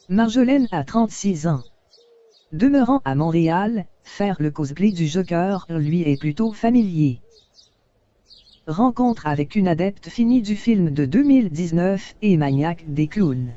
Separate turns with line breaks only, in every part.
Marjolaine a 36 ans. Demeurant à Montréal, faire le cosplay du Joker lui est plutôt familier. Rencontre avec une adepte finie du film de 2019 et maniaque des clowns.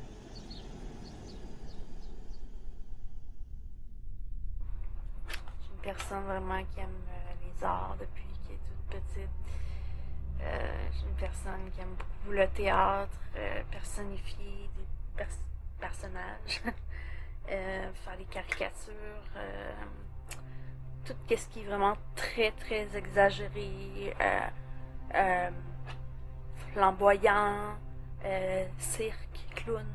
Je suis une personne vraiment qui aime les arts depuis qu'elle est toute petite. Je suis une personne qui aime beaucoup le théâtre, personnifier des personnages, faire des caricatures, tout ce qui est vraiment très très exagéré, euh, flamboyant, cirque, clown.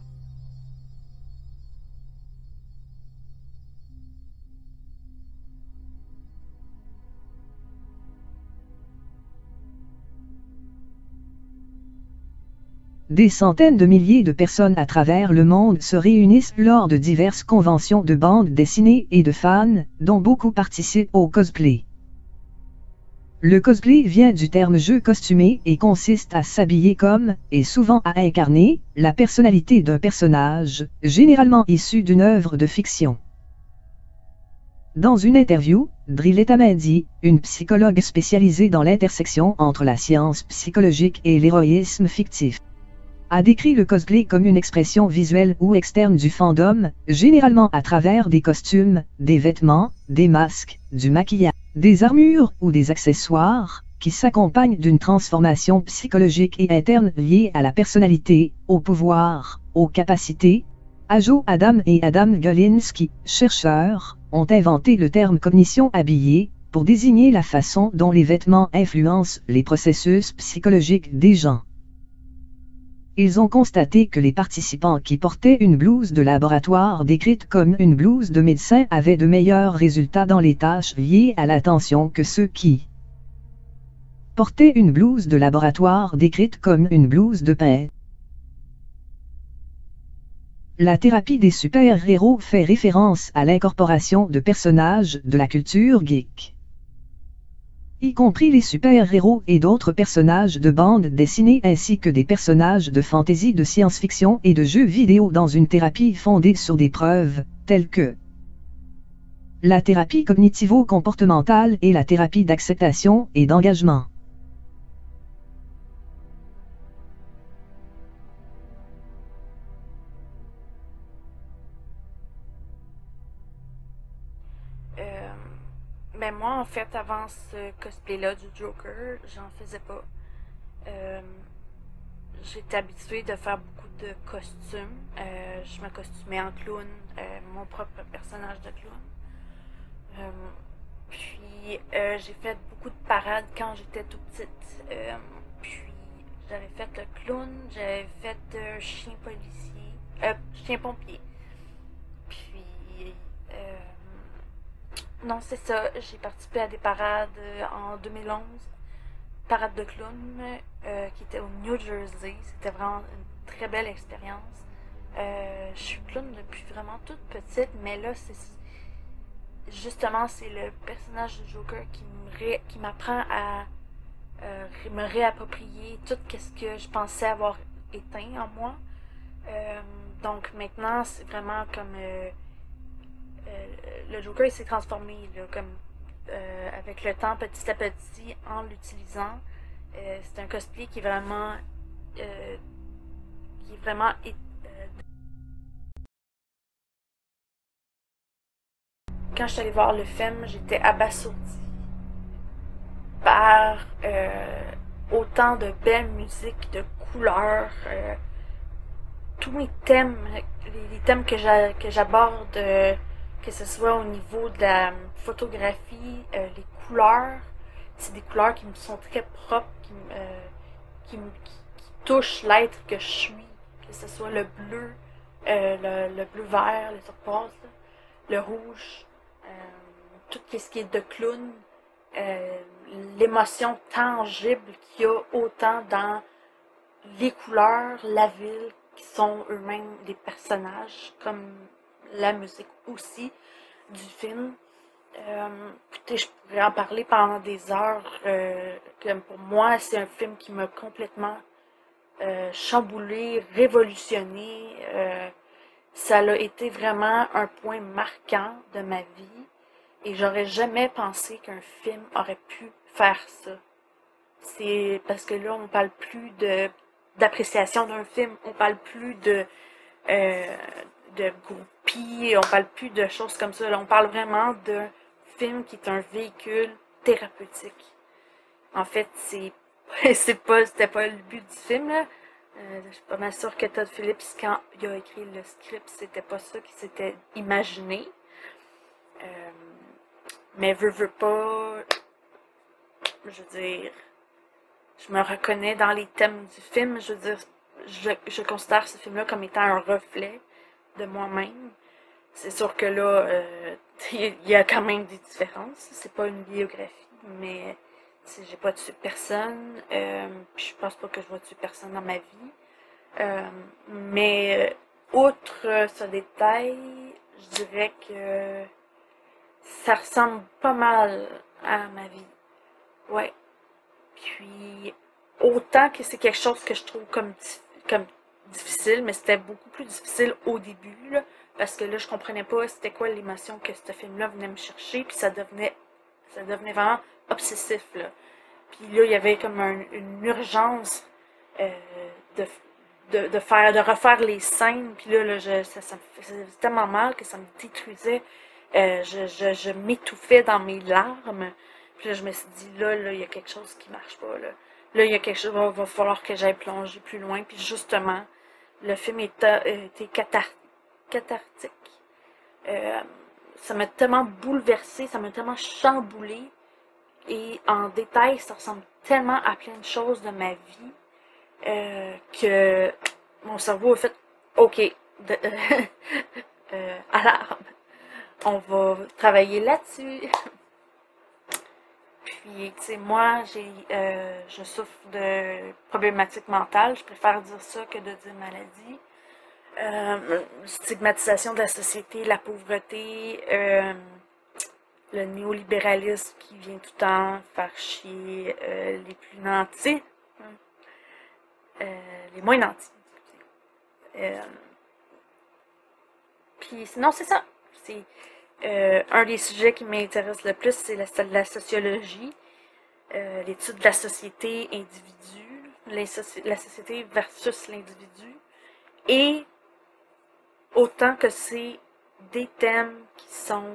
Des centaines de milliers de personnes à travers le monde se réunissent lors de diverses conventions de bandes dessinées et de fans, dont beaucoup participent au cosplay. Le cosplay vient du terme jeu costumé et consiste à s'habiller comme, et souvent à incarner, la personnalité d'un personnage, généralement issu d'une œuvre de fiction. Dans une interview, Drilletta Mendy, une psychologue spécialisée dans l'intersection entre la science psychologique et l'héroïsme fictif, a décrit le cosplay comme une expression visuelle ou externe du fandom, généralement à travers des costumes, des vêtements, des masques, du maquillage, des armures ou des accessoires, qui s'accompagnent d'une transformation psychologique et interne liée à la personnalité, au pouvoir, aux capacités. Joe Adam et Adam Galinsky, chercheurs, ont inventé le terme cognition habillée, pour désigner la façon dont les vêtements influencent les processus psychologiques des gens. Ils ont constaté que les participants qui portaient une blouse de laboratoire décrite comme une blouse de médecin avaient de meilleurs résultats dans les tâches liées à l'attention que ceux qui portaient une blouse de laboratoire décrite comme une blouse de peintre. La thérapie des super-héros fait référence à l'incorporation de personnages de la culture geek, y compris les super-héros et d'autres personnages de bandes dessinées ainsi que des personnages de fantasy, de science-fiction et de jeux vidéo dans une thérapie fondée sur des preuves, telles que la thérapie cognitivo-comportementale et la thérapie d'acceptation et d'engagement.
Mais moi, en fait, avant ce cosplay-là du Joker, j'en faisais pas. Euh, J'étais habituée de faire beaucoup de costumes. Je me costumais en clown, mon propre personnage de clown. Euh, j'ai fait beaucoup de parades quand j'étais tout petite. Puis j'avais fait le clown, j'avais fait chien policier, chien pompier. Puis non, c'est ça. J'ai participé à des parades en 2011. Parade de clown qui était au New Jersey. C'était vraiment une très belle expérience. Je suis clown depuis vraiment toute petite, mais là, c'est justement, c'est le personnage du Joker qui m'apprend à me réapproprier tout ce que je pensais avoir éteint en moi. Donc maintenant, c'est vraiment comme le Joker il s'est transformé là, comme avec le temps, petit à petit, en l'utilisant. C'est un cosplay euh, qui est vraiment quand je suis allée voir le film, j'étais abasourdie par autant de belles musiques, de couleurs, tous mes thèmes, les thèmes que j'aborde, que ce soit au niveau de la photographie, les couleurs, c'est des couleurs qui me sont très propres, qui touchent l'être que je suis, que ce soit le bleu, le bleu vert, le turquoise, le rouge, tout ce qui est de clown, l'émotion tangible qu'il y a autant dans les couleurs, la ville, qui sont eux-mêmes des personnages, comme la musique aussi du film. Écoutez, je pourrais en parler pendant des heures. Comme pour moi, c'est un film qui m'a complètement chamboulé, révolutionné. ça a été vraiment un point marquant de ma vie et j'aurais jamais pensé qu'un film aurait pu faire ça. C'est parce que là, on parle plus d'appréciation d'un film, on parle plus euh, de groupies, on parle plus de choses comme ça. Là, on parle vraiment d'un film qui est un véhicule thérapeutique. En fait, c'était pas le but du film, là. Je suis pas mal sûre que Todd Phillips, quand il a écrit le script, c'était pas ça qu'il s'était imaginé. Mais veux pas, je veux dire, je me reconnais dans les thèmes du film. Je veux dire, je considère ce film-là comme étant un reflet de moi-même. C'est sûr que là, il y a quand même des différences. C'est pas une biographie, mais j'ai pas tué personne. Puis je pense pas que je vais tuer personne dans ma vie. Mais outre ce détail, je dirais que ça ressemble pas mal à ma vie. Ouais. Puis autant que c'est quelque chose que je trouve comme difficile, mais c'était beaucoup plus difficile au début, là, parce que là, je comprenais pas c'était quoi l'émotion que ce film-là venait me chercher, puis ça devenait vraiment obsessif, là. Puis là, il y avait comme une urgence de, de refaire les scènes, puis là, ça me faisait tellement mal que ça me détruisait. Je m'étouffais dans mes larmes. Puis là, je me suis dit, là, il y a quelque chose qui marche pas, là. Là, il y a quelque chose, va falloir que j'aille plonger plus loin. Puis justement, le film était cathartique. Ça m'a tellement bouleversée, ça m'a tellement chamboulée. Et en détail, ça ressemble tellement à plein de choses de ma vie que mon cerveau a fait OK, alarme, on va travailler là-dessus. Puis, tu sais, moi, je souffre de problématiques mentales. Je préfère dire ça que de dire maladie. Stigmatisation de la société, la pauvreté, le néolibéralisme qui vient tout le temps faire chier les plus nantis, les moins nantis. Puis sinon, c'est ça. C'est un des sujets qui m'intéresse le plus, c'est la sociologie, l'étude de la société individu, la société versus l'individu. Et autant que c'est des thèmes qui sont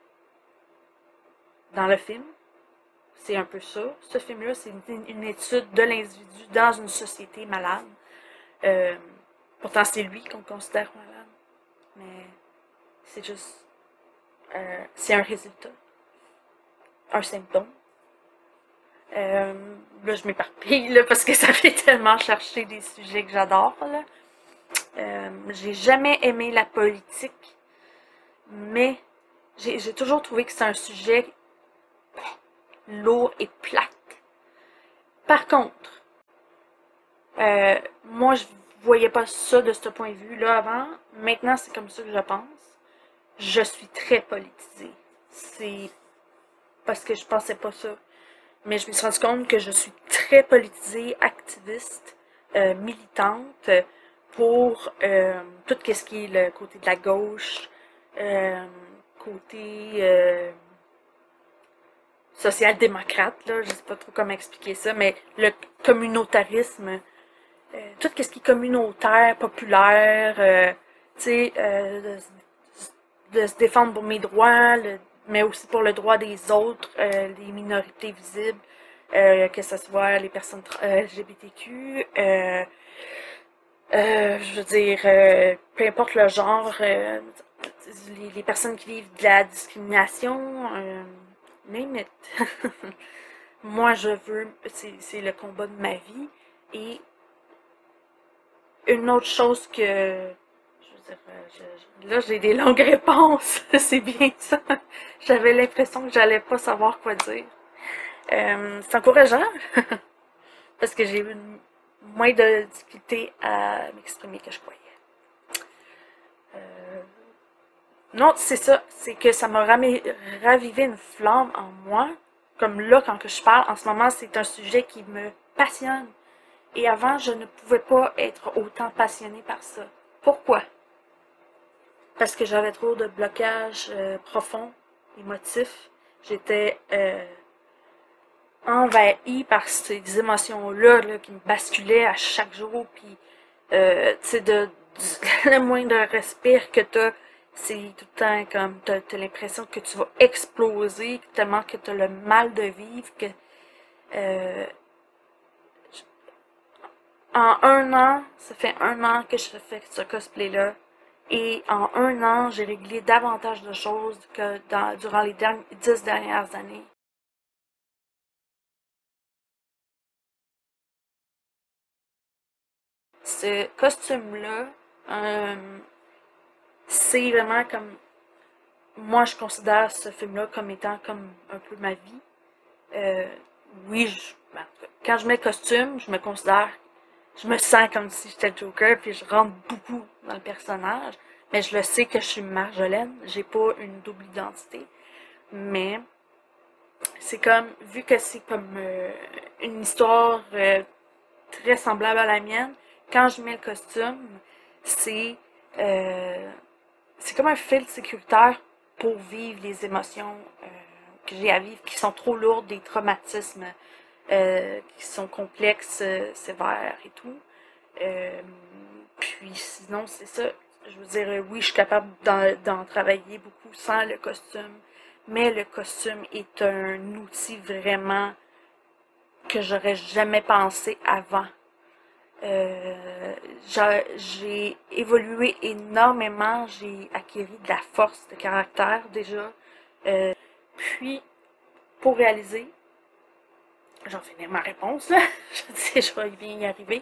dans le film, c'est un peu ça. Ce film-là, c'est une étude de l'individu dans une société malade. Pourtant, c'est lui qu'on considère malade. Mais c'est juste... c'est un résultat. Un symptôme. Là, je m'éparpille, là, parce que ça fait tellement chercher des sujets que j'adore, là. J'ai jamais aimé la politique, mais j'ai toujours trouvé que c'est un sujet lourd et plate. Par contre, moi, je voyais pas ça de ce point de vue-là avant. Maintenant, c'est comme ça que je pense. Je suis très politisée. C'est parce que je pensais pas ça. Mais je me suis rendu compte que je suis très politisée, activiste, militante pour tout ce qui est le côté de la gauche, côté social-démocrate, là, je sais pas trop comment expliquer ça, mais le communautarisme, tout ce qui est communautaire, populaire, tu sais, de se défendre pour mes droits, mais aussi pour le droit des autres, les minorités visibles, que ce soit les personnes LGBTQ, je veux dire, peu importe le genre, les personnes qui vivent de la discrimination, name it. Moi, je veux, c'est le combat de ma vie. Et une autre chose que, je veux dire, là j'ai des longues réponses, c'est bien ça. J'avais l'impression que j'allais pas savoir quoi dire. C'est encourageant, parce que j'ai eu moins de difficulté à m'exprimer que je croyais. Non, c'est ça, c'est que ça m'a ravivé une flamme en moi, comme là, quand que je parle, en ce moment, c'est un sujet qui me passionne. Et avant, je ne pouvais pas être autant passionnée par ça. Pourquoi? parce que j'avais trop de blocages profonds, émotifs. J'étais envahie par ces émotions-là là, qui me basculaient à chaque jour. Puis, tu sais, le moindre respire que t'as, c'est tout le temps comme, t'as l'impression que tu vas exploser, tellement que t'as le mal de vivre, que en un an, ça fait un an que je fais ce cosplay-là. Et en un an, j'ai réglé davantage de choses que durant les 10 dernières années. Ce costume-là, c'est vraiment comme... Moi, je considère ce film-là comme étant comme un peu ma vie. Oui, quand je mets le costume, je me considère... Je me sens comme si j'étais le Joker, puis je rentre beaucoup dans le personnage. Mais je le sais que je suis Marjolaine, j'ai pas une double identité. Mais c'est comme, vu que c'est comme une histoire très semblable à la mienne, quand je mets le costume, c'est euh, c'est comme un filtre sécuritaire pour vivre les émotions que j'ai à vivre, qui sont trop lourdes, des traumatismes qui sont complexes, sévères et tout. Euh, Puis sinon, c'est ça. Je veux dire, oui, je suis capable d'en travailler beaucoup sans le costume, mais le costume est un outil vraiment que j'aurais jamais pensé avant. J'ai évolué énormément, j'ai acquis de la force de caractère déjà. Puis, pour réaliser, j'en finis ma réponse, là. Je sais, je vais bien y arriver.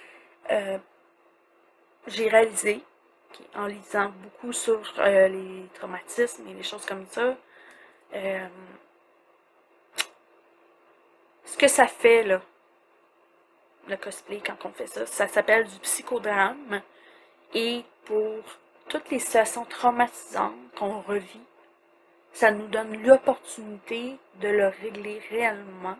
J'ai réalisé, en lisant beaucoup sur les traumatismes et les choses comme ça, ce que ça fait, là, le cosplay, quand on fait ça, ça s'appelle du psychodrame. Et pour toutes les situations traumatisantes qu'on revit, ça nous donne l'opportunité de le régler réellement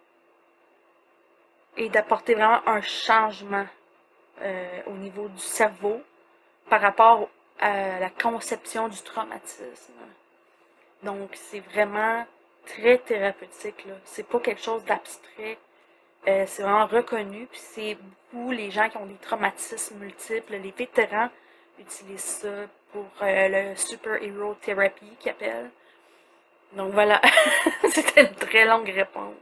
et d'apporter vraiment un changement au niveau du cerveau par rapport à la conception du traumatisme. Donc, c'est vraiment très thérapeutique, là. C'est pas quelque chose d'abstrait. C'est vraiment reconnu. Puis c'est beaucoup les gens qui ont des traumatismes multiples, les vétérans utilisent ça pour le Super Hero Therapy qu'ils appellent. Donc voilà, c'était une très longue réponse.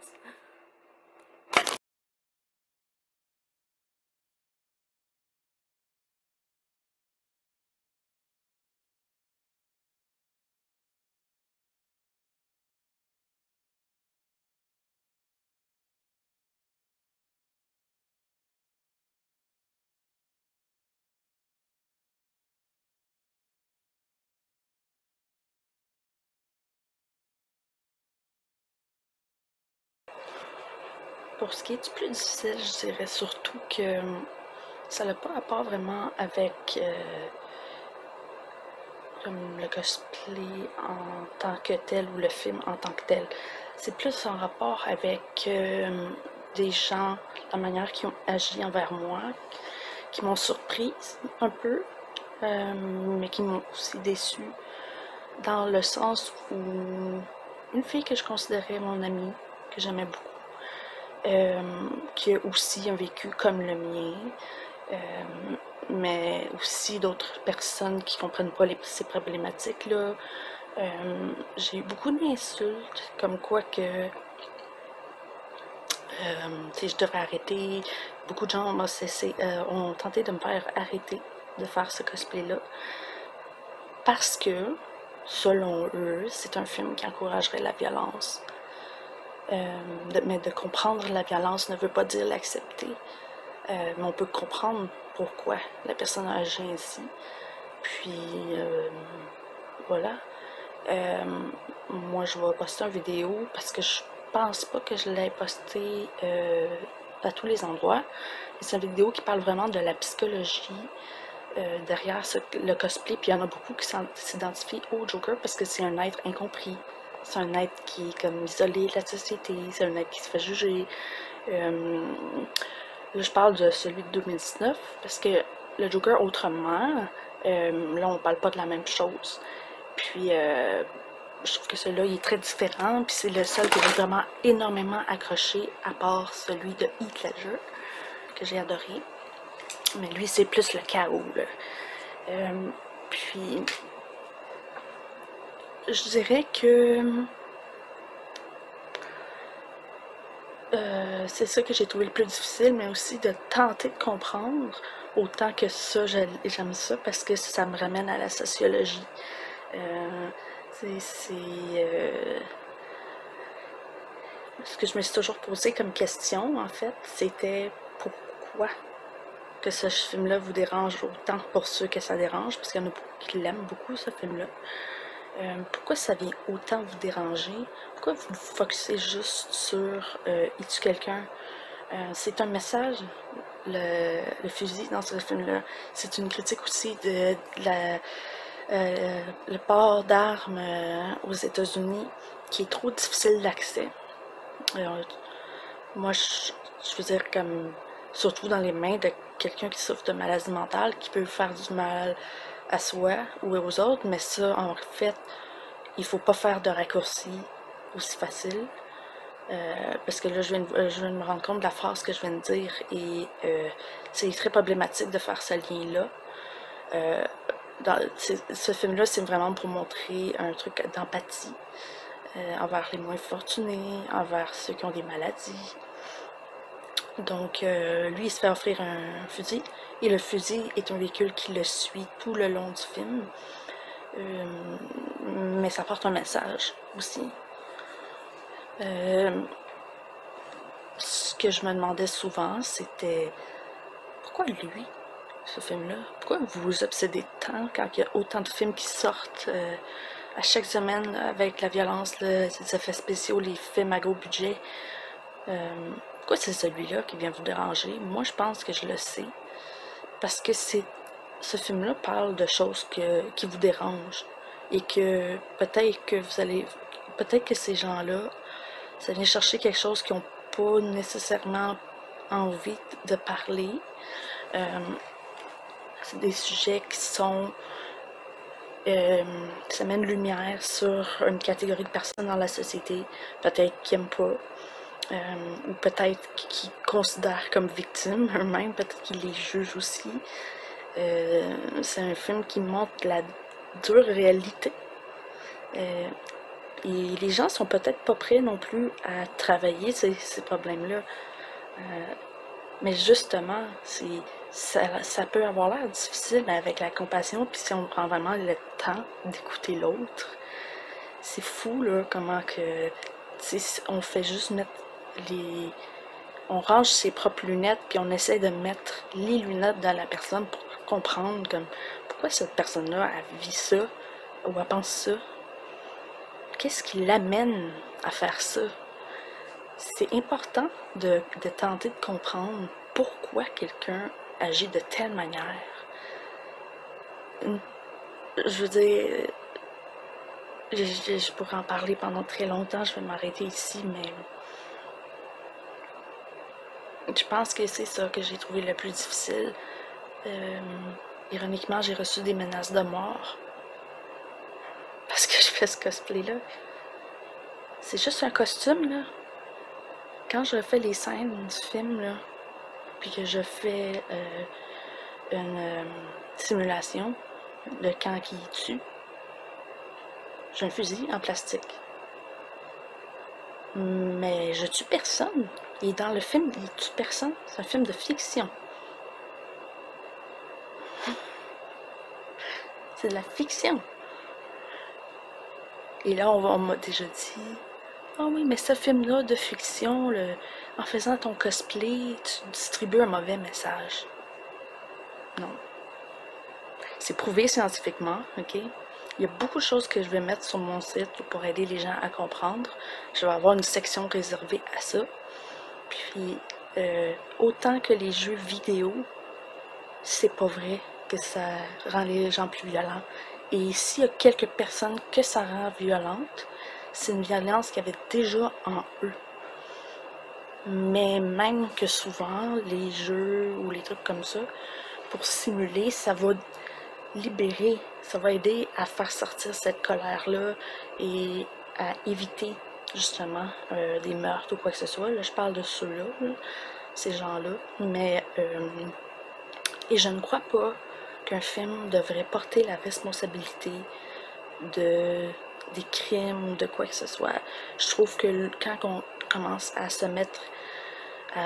Pour ce qui est du plus difficile, je dirais surtout que ça n'a pas rapport vraiment avec comme le cosplay en tant que tel ou le film en tant que tel. C'est plus en rapport avec des gens, la manière qu'ils ont agi envers moi, qui m'ont surprise un peu, mais qui m'ont aussi déçue, dans le sens où une fille que je considérais mon amie, que j'aimais beaucoup, qui a aussi un vécu comme le mien, mais aussi d'autres personnes qui comprennent pas ces problématiques-là. J'ai eu beaucoup d'insultes, comme quoi que je devrais arrêter. Beaucoup de gens ont tenté de me faire arrêter de faire ce cosplay-là parce que, selon eux, c'est un film qui encouragerait la violence. Mais de comprendre la violence ne veut pas dire l'accepter. Mais on peut comprendre pourquoi la personne a agi ainsi. Puis, voilà. Moi, je vais poster une vidéo parce que je pense pas que je l'ai posté à tous les endroits. C'est une vidéo qui parle vraiment de la psychologie derrière le cosplay. Puis il y en a beaucoup qui s'identifient au Joker parce que c'est un être incompris. C'est un être qui est comme isolé de la société. C'est un être qui se fait juger. Là, je parle de celui de 2019 parce que le Joker autrement, Là, on parle pas de la même chose. Puis, je trouve que celui-là, il est très différent. Puis c'est le seul qui m'a vraiment énormément accroché, à part celui de Heath Ledger, que j'ai adoré. Mais lui, c'est plus le chaos, là. Puis, je dirais que c'est ça que j'ai trouvé le plus difficile, mais aussi de tenter de comprendre autant que ça, j'aime ça, parce que ça me ramène à la sociologie. Ce que je me suis toujours posé comme question, en fait, c'était pourquoi que ce film-là vous dérange autant, pour ceux que ça dérange, parce qu'il y en a beaucoup qui l'aiment beaucoup, ce film-là. Pourquoi ça vient autant vous déranger? Pourquoi vous vous focussez juste sur il tue quelqu'un? C'est un message, le fusil dans ce film-là. C'est une critique aussi de le port d'armes aux États-Unis qui est trop difficile d'accès. Moi, je veux dire, comme surtout dans les mains de quelqu'un qui souffre de maladie mentale, qui peut faire du mal à soi ou aux autres, mais ça, en fait, il faut pas faire de raccourcis aussi facile. Parce que là, je viens de me rendre compte de la phrase que je viens de dire, et c'est très problématique de faire ce lien-là. Ce film-là, c'est vraiment pour montrer un truc d'empathie envers les moins fortunés, envers ceux qui ont des maladies. Donc, lui, il se fait offrir un fusil, et le fusil est un véhicule qui le suit tout le long du film. Mais ça porte un message aussi. Ce que je me demandais souvent, c'était pourquoi lui, ce film-là? Pourquoi vous vous obsédez tant quand il y a autant de films qui sortent à chaque semaine avec la violence, les effets spéciaux, les films à gros budget? Pourquoi c'est celui-là qui vient vous déranger? Moi, je pense que je le sais. Parce que ce film-là parle de choses qui vous dérangent. Et que peut-être que ces gens-là, ça vient chercher quelque chose qu'ils n'ont pas nécessairement envie de parler. C'est des sujets qui sont ça met une lumière sur une catégorie de personnes dans la société, peut-être qui n'aiment pas, ou peut-être qui considèrent comme victimes eux-mêmes, peut-être qu'ils les jugent aussi. C'est un film qui montre la dure réalité. Et les gens sont peut-être pas prêts non plus à travailler ces problèmes-là. Mais justement, ça peut avoir l'air difficile, mais avec la compassion, puis si on prend vraiment le temps d'écouter l'autre, c'est fou, là, comment que on fait juste mettre on range ses propres lunettes, puis on essaie de mettre les lunettes dans la personne pour comprendre comme pourquoi cette personne-là a vit ça ou elle pense ça. Qu'est-ce qui l'amène à faire ça? C'est important de tenter de comprendre pourquoi quelqu'un agit de telle manière. Je veux dire, je pourrais en parler pendant très longtemps, je vais m'arrêter ici, mais je pense que c'est ça que j'ai trouvé le plus difficile. Ironiquement, j'ai reçu des menaces de mort parce que je fais ce cosplay-là. C'est juste un costume, là. Quand je fais les scènes du film, là, puis que je fais une simulation de quand qui tue, j'ai un fusil en plastique. Mais je tue personne. Et dans le film, il tue personne. C'est un film de fiction. C'est de la fiction. Et là, on m'a déjà dit, ah oui, mais ce film-là de fiction, en faisant ton cosplay, tu distribues un mauvais message. Non. C'est prouvé scientifiquement, ok? Il y a beaucoup de choses que je vais mettre sur mon site pour aider les gens à comprendre. Je vais avoir une section réservée à ça. Puis, autant que les jeux vidéo, c'est pas vrai que ça rend les gens plus violents. Et s'il y a quelques personnes que ça rend violente, c'est une violence qu'il y avait déjà en eux. Mais même que souvent, les jeux ou les trucs comme ça, pour simuler, ça va
libérer, ça va aider à faire sortir cette colère-là et à éviter justement des meurtres ou quoi que ce soit. Là, je parle de ceux-là, ces gens-là. Mais, et je ne crois pas qu'un film devrait porter la responsabilité des crimes ou de quoi que ce soit. Je trouve que quand on commence à se mettre à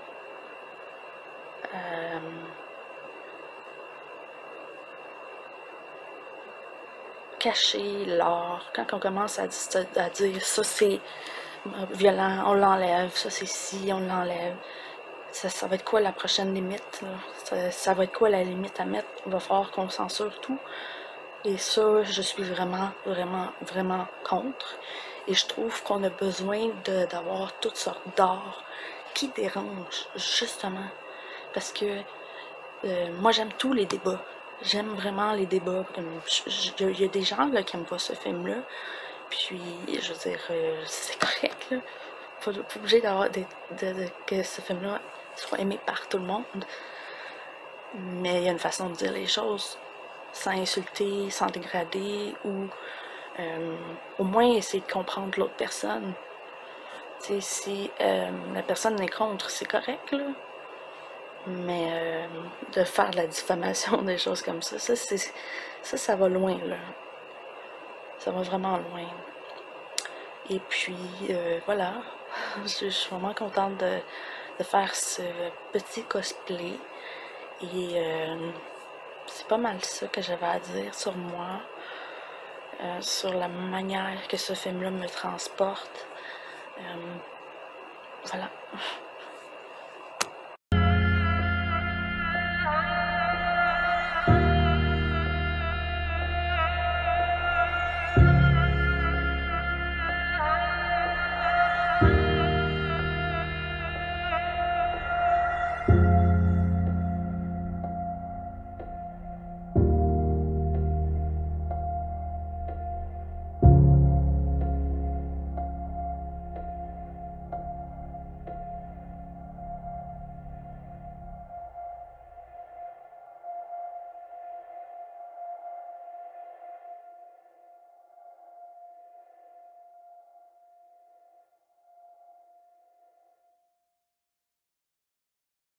cacher l'art, quand on commence à dire ça c'est violent, on l'enlève, ça c'est ci, on l'enlève. Ça va être quoi la prochaine limite? Ça va être quoi la limite à mettre? Il va falloir qu'on censure tout. Et ça, je suis vraiment, vraiment, vraiment contre. Et je trouve qu'on a besoin d'avoir toutes sortes d'art qui dérangent, justement. Parce que moi, j'aime tous les débats. J'aime vraiment les débats. Il y a des gens là, qui n'aiment pas ce film-là. Puis, je veux dire, c'est correct. Là. Pas obligé que ce film-là soit aimé par tout le monde. Mais il y a une façon de dire les choses sans insulter, sans dégrader, ou au moins essayer de comprendre l'autre personne. T'sais, si la personne est contre, c'est correct, là. Mais de faire de la diffamation, des choses comme ça, ça va loin, là. Ça va vraiment loin. Et puis, voilà. Je suis vraiment contente de faire ce petit cosplay. Et c'est pas mal ça que j'avais à dire sur moi, sur la manière que ce film-là me transporte. Voilà.